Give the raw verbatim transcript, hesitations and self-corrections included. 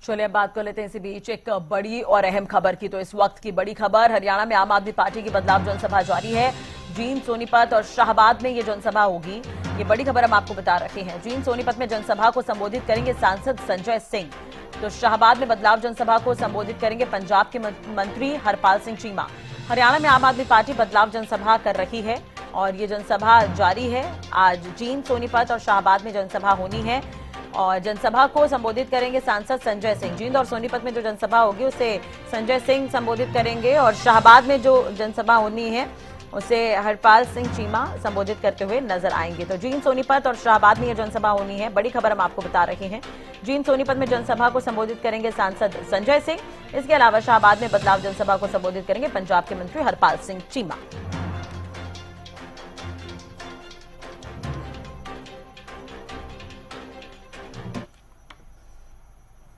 चलिए अब बात कर लेते हैं इसी बीच एक बड़ी और अहम खबर की। तो इस वक्त की बड़ी खबर, हरियाणा में आम आदमी पार्टी की बदलाव जनसभा जारी है। जींद, सोनीपत और शाहबाद में ये जनसभा होगी। ये बड़ी खबर हम आपको बता रहे हैं। जींद, सोनीपत में जनसभा को संबोधित करेंगे सांसद संजय सिंह। तो शाहबाद में बदलाव जनसभा को संबोधित करेंगे पंजाब के मंत्री हरपाल सिंह चीमा। हरियाणा में आम आदमी पार्टी बदलाव जनसभा कर रही है और ये जनसभा जारी है। आज जींद, सोनीपत और शाहबाद में जनसभा होनी है और जनसभा को संबोधित करेंगे सांसद संजय सिंह। जींद और सोनीपत में जो जनसभा होगी उसे संजय सिंह संबोधित करेंगे और शाहबाद में जो जनसभा होनी है उसे हरपाल सिंह चीमा संबोधित करते हुए नजर आएंगे। तो जींद, सोनीपत और शाहबाद में यह जनसभा होनी है। बड़ी खबर हम आपको बता रहे हैं। जींद, सोनीपत में जनसभा को संबोधित करेंगे सांसद संजय सिंह। इसके अलावा शाहबाद में बदलाव जनसभा को संबोधित करेंगे पंजाब के मंत्री हरपाल सिंह चीमा।